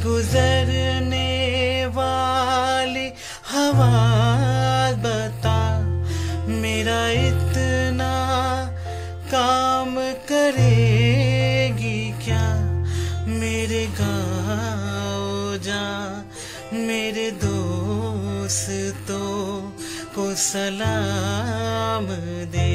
गुजरने वाली हवा बता, मेरा इतना काम करेगी क्या। मेरे गाँव जा, मेरे दोस्तों को सलाम दे।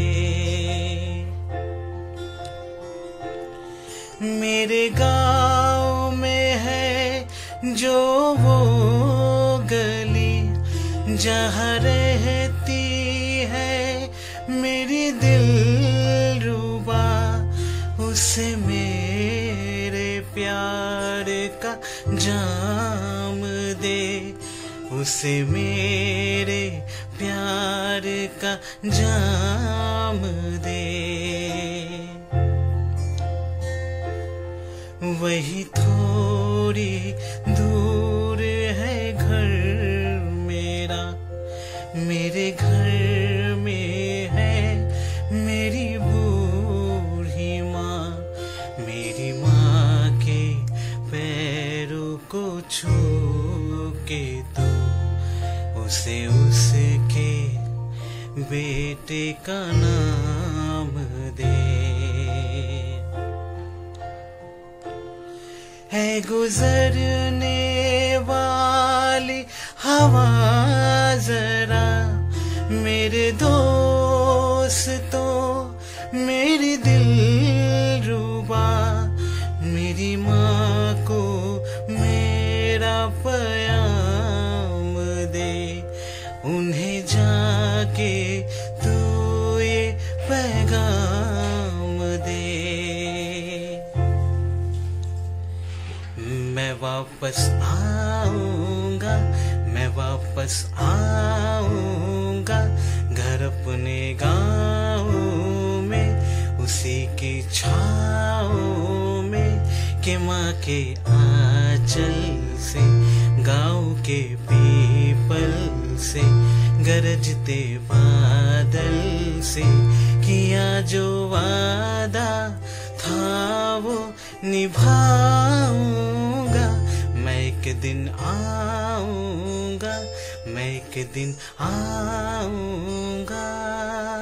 मेरे गाँव में है जो वो गली, जहाँ रहती है मेरी दिलरुबा। उसे मेरे प्यार का जाम दे, उसे मेरे प्यार का जाम दे। वही थोड़ी दूर है घर मेरा, मेरे घर में है मेरी बूढ़ी माँ। मेरी माँ के पैरों को छू के तो उसे उसके बेटे का नाम दे। है गुजरने वाली हवा जरा, मेरे दोस्तों मेरी दिलरुबा। मेरी माँ को मेरा प्याम दे, उन्हें जाके तू ये पैगाम दे। मैं वापस आऊंगा, मैं वापस आऊंगा घर अपने गाँव में, उसी की छाँव में कि माँ के आंचल से, गाँव के पीपल से, गरजते बादल से किया जो वादा था वो निभाऊंगा। मैं एक दिन आऊंगा, मैं एक दिन आऊंगा।